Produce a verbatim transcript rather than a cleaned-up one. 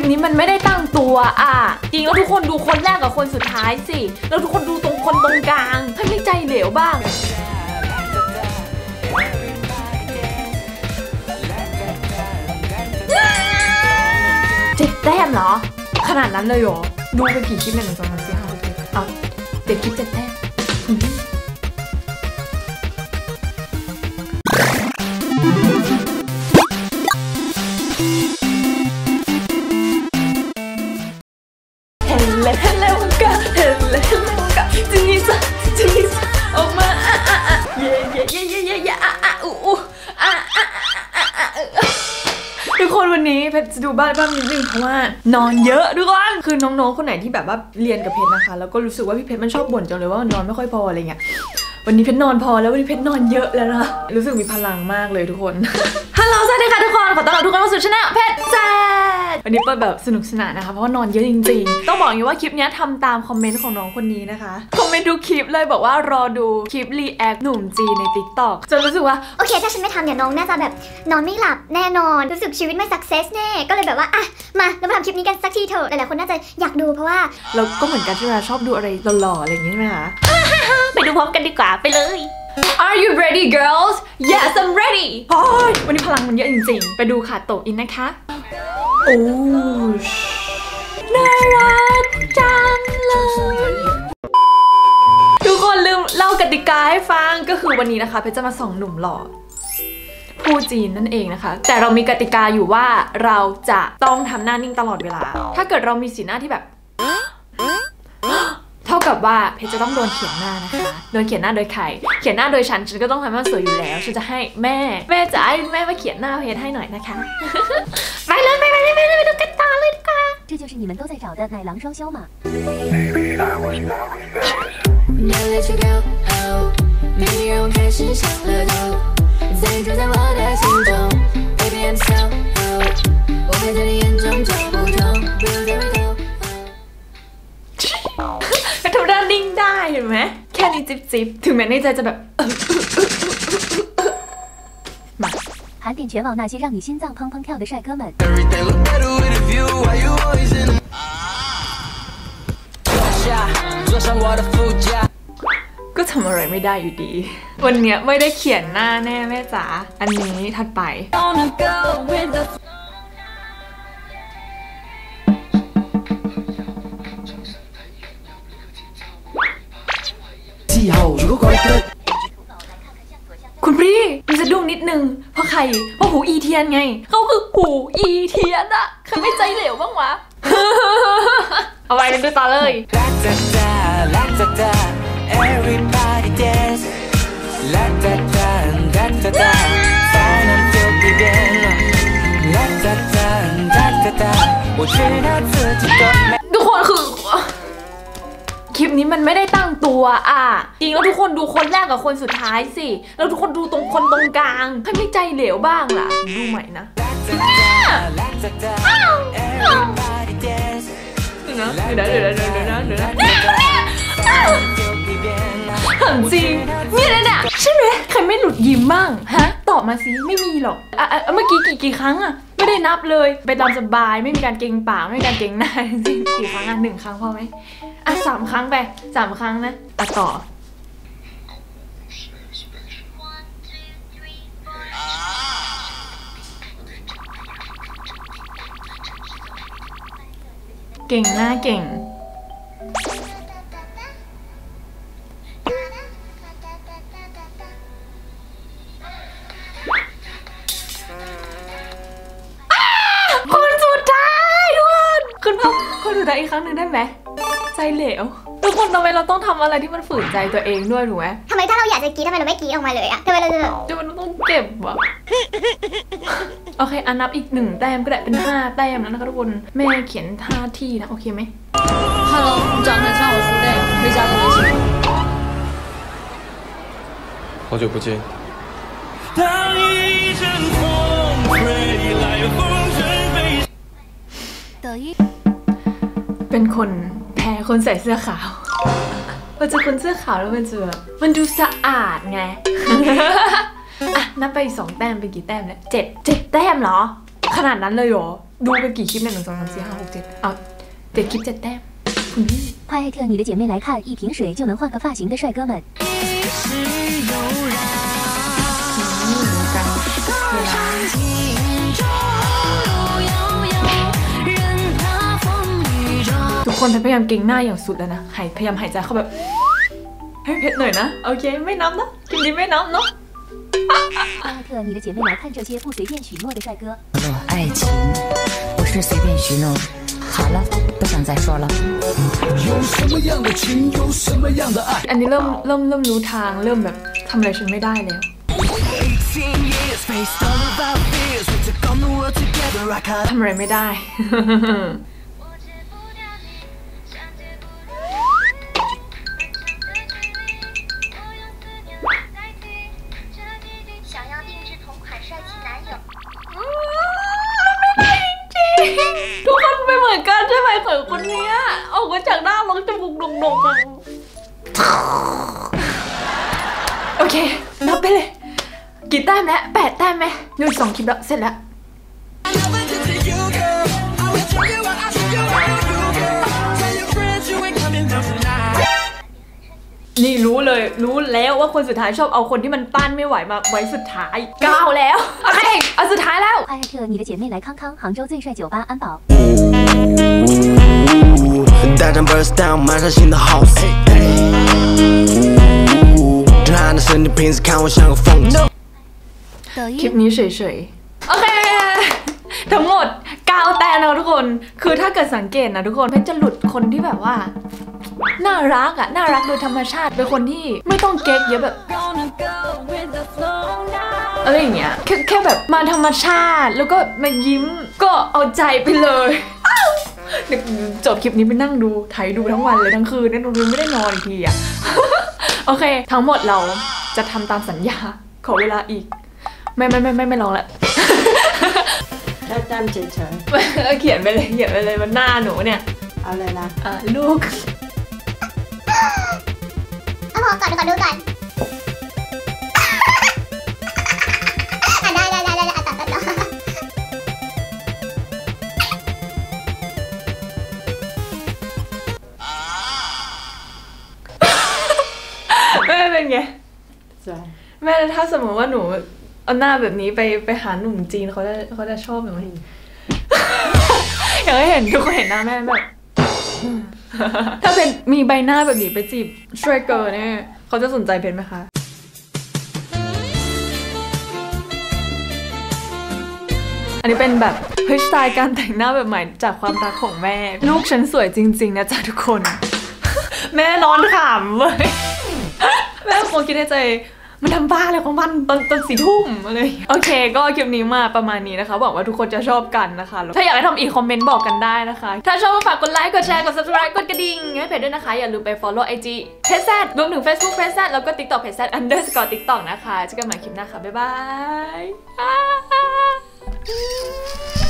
ปนี้มันไม่ได้ตั้งตัวอ่ะจริงแล้วทุกคนดูคนแรกกับคนสุดท้ายสิแล้วทุกคนดูตรงคนตรงกลางให้ไม่ใจเหลวบ้างเจ็ดแต้มเหรอขนาดนั้นเลยเหรอดูไปกี่คลิปเนี่ยหนึ่งสองสามสี่ห้าหกเจ็ดเอาเจ็ดคลิปเจ็ดแต้มเห็นเลยเห็นเลยกันเห็นเลยเห็นเลยกันจินิสจินิสออกมาอ่ะอ่ะอ่ะเย่เย่เย่เย่เย่เย่อ่ะอ่ะอู้อู้อ่ะอ่ะอ่ะอ่ะทุกคนวันนี้เพชรจะดูบ้านบ้างนิดนึงเพราะว่านอนเยอะทุกคนคือน้องๆคนไหนที่แบบว่าเรียนกับเพชรนะคะแล้วก็รู้สึกว่าพี่เพชรมันชอบบ่นจังเลยว่านอนไม่ค่อยพออะไรเงี้ยวันนี้เพชรนอนพอแล้ววันนี้เพชรนอนเยอะแล้วนะรู้สึกมีพลังมากเลยทุกคนฮัลโหลสวัสดีค่ะทุกคนขอต้อนรับทุกคนเข้าสู่ช่องเพชรแจ๊ดวันนี้เปิดแบบสนุกสนานนะคะเพราะว่านอนเยอะจริงๆต้องบอกอย่างว่าคลิปนี้ทำตามคอมเมนต์ของน้องคนนี้นะคะคอมเมนต์ทุกคลิปเลยบอกว่ารอดูคลิปรีแอคหนุ่มจีใน ติ๊กต็อก จนรู้สึกว่าโอเคถ้าฉันไม่ทำเนี่ยน้องน่าจะแบบนอนไม่หลับแน่นอนรู้สึกชีวิตไม่สักเซสแน่ก็เลยแบบว่าอ่ะมาเรามาทำคลิปนี้กันสักทีเถอะหลายๆคนน่าจะอยากดูเพราะว่าเราก็เหมือนกันที่เราชอบดูอะไรหล่อๆอะไรอย่างนี้ใช่ไหมคะไปดูพร้อมกันดีกว่าไปเลย Are you ready girls Yes I'm ready โอ้ยวันนี้พลังมันเยอะจริงๆไปดูค่ะโตอินนะคะโอ้น่ารักจังเลยทุกคนลืมเล่ากติกาให้ฟังก็คือวันนี้นะคะเพชรจะมาส่องหนุ่มหล่อผู้จีนนั่นเองนะคะแต่เรามีกติกาอยู่ว่าเราจะต้องทำหน้านิ่งตลอดเวลาถ้าเกิดเรามีสีหน้าที่แบบเท่ากับว่าเพชรจะต้องโดนเขียนหน้านะคะโดนเขียนหน้าโดยใครเขียนหน้าโดยฉันฉันก็ต้องทำให้สวยอยู่แล้วฉันจะให้แม่แม่จะให้แม่มาเขียนหน้าเพชรให้หน่อยนะคะไปเลยไปเลยไปเลยไปดูกันต่อเลยค่ะ这就是你们都在找的奶狼双修吗？ ก็ทำได้นิ่งได้เห็นไหมแค่นี้จิบๆถึงแม้ในใจจะแบบมา盘点全网那些让你心脏砰砰跳的帅哥们。 ก็ทำอะไรไม่ได้อยู่ดีวันนี้ไม่ได้เขียนหน้าแน่แม่จ๋าอันนี้ถัดไปคุณพี่มีสะดุ้งนิดนึงเพราะใครเพราะหูอีเทียนไงเขาคือหูอีเทียนอะใครไม่ใจเหลวบ้างวะ เอาไปกันดูต่อเลยทุกคนคือคลิปนี้มันไม่ได้ตั้งตัวอ่ะจริงแล้วทุกคนดูคนแรกกับคนสุดท้ายสิแล้วทุกคนดูตรงคนตรงกลางให้ไม่ใจเหลวบ้างล่ะดูใหม่นะเดี๋ยวนะเดี๋ยวนะเดี๋ยวนะเดี๋ยวนะเดี๋ยวนะถามจริงนี่นะเนี่ยใช่ไหมใครไม่หลุดยิ้มบ้างฮะตอบมาสิไม่มีหรอกอ่ะเมื่อกี้กี่กี่ครั้งอ่ะไม่ได้นับเลยไปตามสบายไม่มีการเกรงปากไม่มีการเกรงหน้าจริงกี่ครั้งอ่ะหนึ่งครั้งพอไหมอ่ะสามครั้งไปสามครั้งนะอ่ะต่อเก่งหน้าเก่งคนสุดท้ายทุกคนคุณพ่อคนสุดท้ายอีกครั้งหนึ่งได้ไหมใจเหลวทุกคนทำไมเราต้องทำอะไรที่มันฝืนใจตัวเองด้วยถูกไหมทำไมถ้าเราอยากจะกรี๊ดทำไมเราไม่กรี๊ดออกมาเลยอะทำไมเราจะจะมันต้องเก็บวะโอเคอันนับอีกหนึ่งแต้มก็ได้เป็นห้าแต้มแล้วนะคะทุกคนแม่เขียนท่าที่นะโอเคไหมฮัลโหล你长得像我初恋可以加个微信吗好久不见当一阵风吹来风筝飞抖音เป็นคนแพ้คนใส่เสื้อขาวพอเจอคนเสื้อขาวแล้วมันจะแบบมันดูสะอาดไงอ่ะนับไปสองแต้มเป็นกี่แต้มแล้วเจ็ดเจ็ดแต้มเหรอขนาดนั้นเลยเหรอดูไปกี่คลิปเนี่ยหนึ่งสองสามสี่ห้าหกเจ็ดอ่ะเจ็ดคลิปเจ็ดแต้มคุณพี่快艾特你的姐妹来看，一瓶水就能换个发型的帅哥们。 ทุกคนพยายามเก่งหน้าอย่างสุดแล้วนะหายพยายามหายใจเข้าแบบให้เพชรหน่อยนะโอเคไม่นับนะคลิปนี้ไม่นับเนาะ快艾特你的姐妹来看这些不随便许诺的帅哥。 爱情不是随便许诺。好了，不想再说了。 有什么样的情，有什么样的爱。 อันนี้เริ่มเริ่มเริ่มรู้ทางเริ่มแบบทำอะไรฉันไม่ได้แล้วทำอะไรไม่ได้ทุกคนไม่เหมือนกันใช่ไหมเขยคนนี้ออกมาจากหน้าร้องจมูกโด่งๆโอเคนับไปเลยกี่แต้มแล้วแปดแต้มไหมดูสองคลิปแล้วเสร็จแล้วนี่รู้เลยรู้แล้วว่าคนสุดท้ายชอบเอาคนที่มันต้านไม่ไหวมาไว้สุดท้ายก้าวแล้วโอเคเอาสุดท้ายแล้ว快艾特你的姐妹来康康，杭州最帅酒吧安保。 大战 burst down， 马上新的 house。震撼的身体，平时看我像个疯子。 คลิปนี้เฉยๆโอเคทั้งหมดเก้าแต้มนะทุกคนคือถ้าเกิดสังเกตนะทุกคนเพชรจะหลุดคนที่แบบว่าน่ารักอะน่ารักโดยธรรมชาติเป็นคนที่ไม่ต้องเก๊กเยอะแบบอะไรอย่างเงี้ยแค่แค่แบบมาธรรมชาติแล้วก็มายิ้มก็เอาใจไปเลยจบคลิปนี้ไปนั่งดูไถดูทั้งวันเลยทั้งคืนนั่นดูไม่ได้นอนอีกทีอะโอเคทั้งหมดเราจะทำตามสัญญาขอเวลาอีกไม่ไม่ไม่ไม่ไม่ลองละแค่จำเฉยๆเขียนไปเลยเขียนไปเลยบนหน้าหนูเนี่ยเอาเลยนะอ่ะลูกเอาพอก่อนขอดูก่อนได้ได้ได้ได้ตัดตัดตัดแม่เป็นไงแม่ถ้าสมมติว่าหนูเอาหน้าแบบนี้ไปไปหาหนุ่มจีนเขาจะเขาจะชอบไหมอยากให้เห็นทุกคนเห็นหน้าแม่แบบถ้าเป็นมีใบหน้าแบบนี้ไปจีบช่วยเกิร์เนี่ยเขาจะสนใจเพนไหมคะอันนี้เป็นแบบเฮ้ยสไตล์การแต่งหน้าแบบใหม่จากความรักของแม่ลูกฉันสวยจริงๆนะจ๊ะทุกคนแม่ร้อนขำเลยแม่คงคิดในใจมันทำบ้าอะไรของมันตอนตอนสี่ทุ่มอะไรโอเคก็คลิปนี้มาประมาณนี้นะคะบอกว่าทุกคนจะชอบกันนะคะถ้าอยากให้ทำอีกคอมเมนต์บอกกันได้นะคะถ้าชอบก็ฝากกดไลค์กดแชร์กด ซับสไครบ์ กดกระดิ่งให้เพจด้วยนะคะอย่าลืมไป ฟอลโล่ ไอ จี เพจแซดรวมถึง เฟซบุ๊ก เพจแซดแล้วก็ ติ๊กต็อก เพจแซด อันเดอร์สกอร์ ติ๊กต็อก นะคะเจอกันใหม่คลิปหน้าค่ะบ๊ายบาย